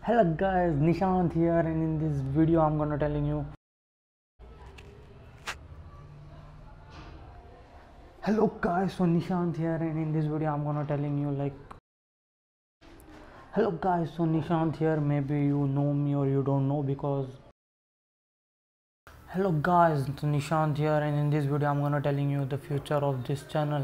Hello guys, Nishant here, and in this video I'm gonna telling you. Hello guys, so Nishant here, and in this video I'm gonna telling you Hello guys, so Nishant here. Maybe you know me or you don't know because. Hello guys, so Nishant here, and in this video I'm gonna telling you the future of this channel.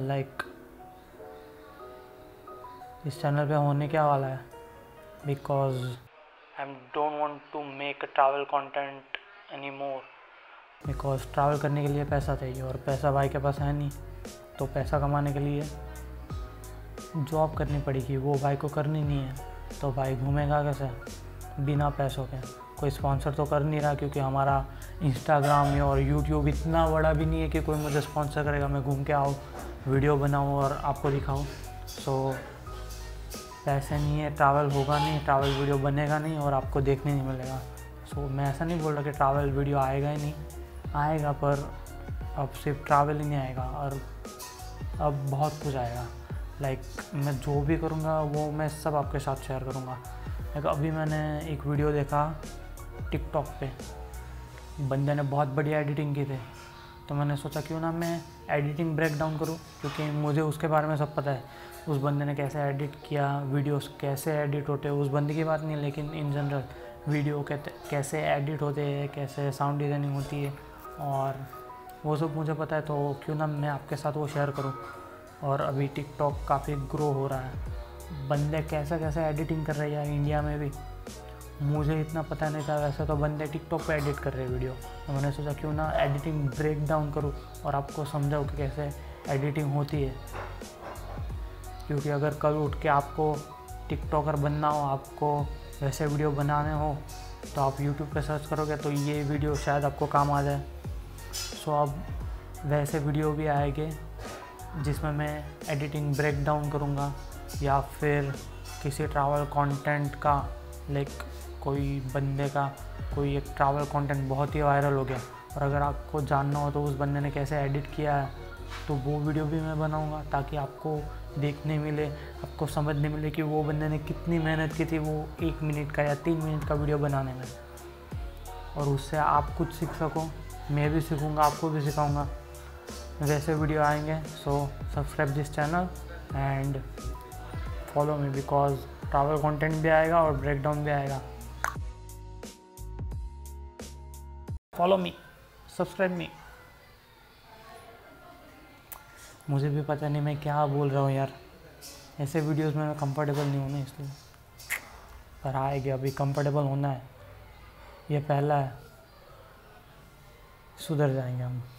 इस channel पे होने क्या वाला है, because I don't want to make a travel content anymore. Because travel करने के लिए पैसा चाहिए और पैसा भाई के पास है नहीं, तो पैसा कमाने के लिए जॉब करनी पड़ेगी, वो भाई को करनी नहीं है, तो भाई घूमेगा कैसे बिना पैसों के। कोई स्पॉन्सर तो कर नहीं रहा, क्योंकि हमारा इंस्टाग्राम और यूट्यूब इतना बड़ा भी नहीं है कि कोई मुझे स्पॉन्सर करेगा, मैं घूम के आऊँ, वीडियो बनाऊँ और आपको दिखाऊँ। सो पैसे नहीं है, ट्रैवल होगा नहीं, ट्रैवल वीडियो बनेगा नहीं और आपको देखने नहीं मिलेगा। सो मैं ऐसा नहीं बोल रहा कि ट्रैवल वीडियो आएगा ही नहीं, आएगा, पर अब सिर्फ ट्रैवल ही नहीं आएगा, और अब बहुत कुछ आएगा। मैं जो भी करूँगा वो मैं सब आपके साथ शेयर करूँगा। अभी मैंने एक वीडियो देखा टिकटॉक पे, बंदे ने बहुत बढ़िया एडिटिंग की थी, तो मैंने सोचा क्यों ना मैं एडिटिंग ब्रेक डाउन करूँ, क्योंकि मुझे उसके बारे में सब पता है। उस बंदे ने कैसे एडिट किया, वीडियोस कैसे एडिट होते हैं, उस बंदे की बात नहीं, लेकिन इन जनरल वीडियो कैसे एडिट होते हैं, कैसे साउंड डिज़ाइनिंग होती है, और वो सब मुझे पता है, तो क्यों ना मैं आपके साथ वो शेयर करूं। और अभी टिकटॉक काफ़ी ग्रो हो रहा है, बंदे कैसे कैसे एडिटिंग कर रहे हैं इंडिया में भी, मुझे इतना पता नहीं था। वैसे तो बंदे टिकटॉक पे एडिट कर रहे हैं वीडियो, तो मैंने सोचा क्यों ना एडिटिंग ब्रेक डाउन करूँ और आपको समझाऊँ कि कैसे एडिटिंग होती है। क्योंकि अगर कल उठ के आपको टिकटॉकर बनना हो, आपको वैसे वीडियो बनाने हो, तो आप यूट्यूब पे सर्च करोगे तो ये वीडियो शायद आपको काम आ जाए। सो अब वैसे वीडियो भी आएंगे जिसमें मैं एडिटिंग ब्रेक डाउन करूँगा, या फिर किसी ट्रैवल कंटेंट का, कोई बंदे का कोई एक ट्रैवल कंटेंट बहुत ही वायरल हो गया, और अगर आपको जानना हो तो उस बंदे ने कैसे एडिट किया है, तो वो वीडियो भी मैं बनाऊँगा, ताकि आपको देखने मिले, आपको समझने मिले कि वो बंदे ने कितनी मेहनत की थी वो 1 मिनट का या 3 मिनट का वीडियो बनाने में, और उससे आप कुछ सीख सको। मैं भी सीखूँगा, आपको भी सिखाऊँगा, वैसे वीडियो आएंगे। So subscribe this channel and follow me, because travel content भी आएगा और ब्रेकडाउन भी आएगा। Follow me, subscribe me. मुझे भी पता नहीं मैं क्या बोल रहा हूँ यार, ऐसे वीडियोस में मैं कंफर्टेबल नहीं हूँ ना, इसलिए, पर आएगा, अभी कंफर्टेबल होना है, ये पहला है, सुधर जाएंगे हम।